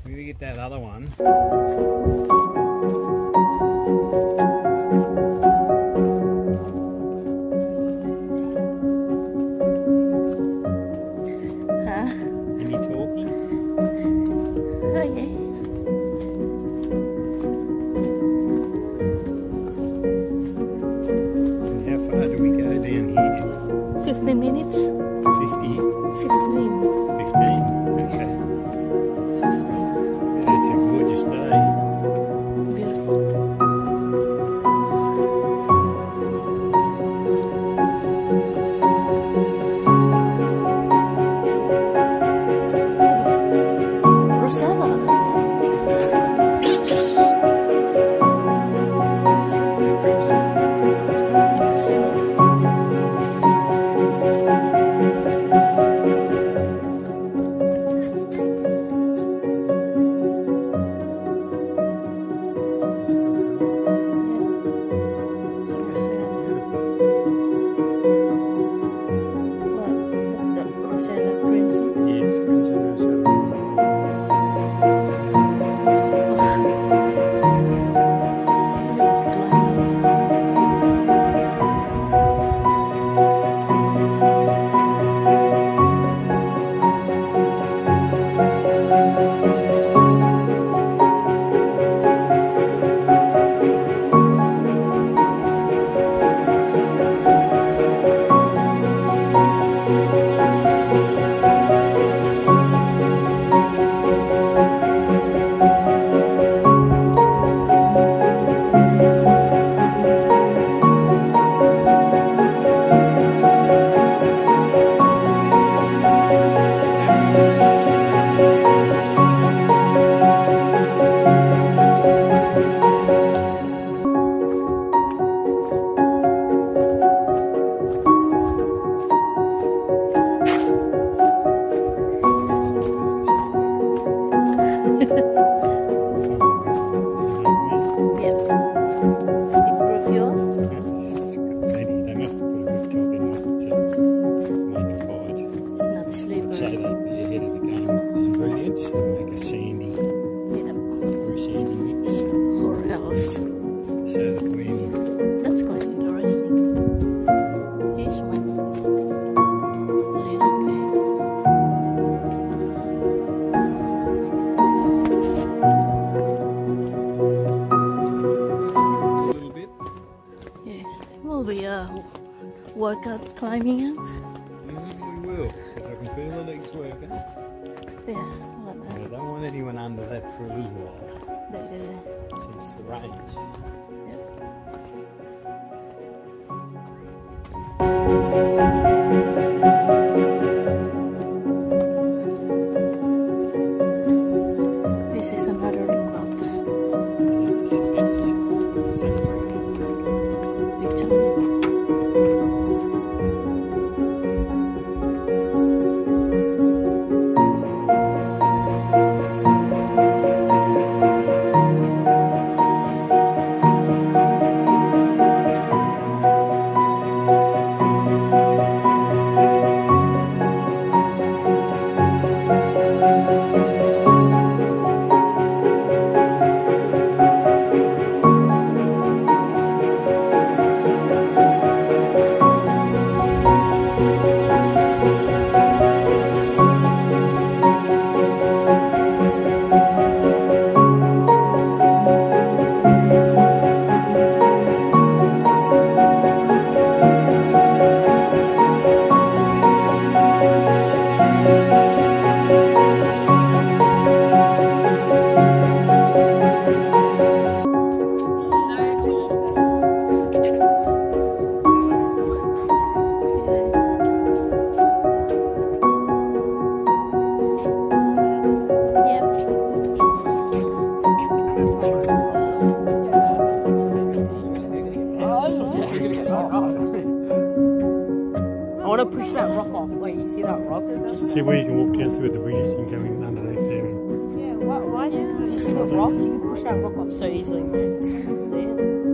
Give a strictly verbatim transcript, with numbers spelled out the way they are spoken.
We gotta get that other one. Huh? Any talking? Oh yeah. And how far do we go down here? Fifteen minutes. Fifty. Fifteen. Fifteen. Okay. Fifteen. Yeah, it's a gorgeous day. Beautiful. Rosella. Yes, crimson Rosella. Workout climbing up? Mm, we will, because I can feel the legs working. Yeah, But I don't want anyone under that for a little while. they do. Since the rains. This is another lookout. Big time. I want to push that rock off. Wait, you see that rock? Just See where you can walk down, see where the bridge is, you can come in underneath there. yeah. Why? Why do you see the rock? You can push that rock off so easily, man. See it?